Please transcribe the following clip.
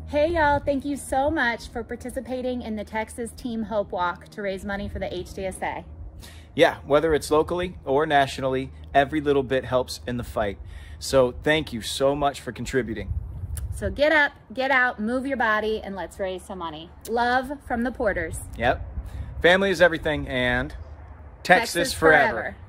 Hey y'all, thank you so much for participating in the Texas Team Hope Walk to raise money for the HDSA. Yeah, whether it's locally or nationally, every little bit helps in the fight. So thank you so much for contributing. So get up, get out, move your body, and let's raise some money. Love from the Porters. Yep. Family is everything, and Texas forever.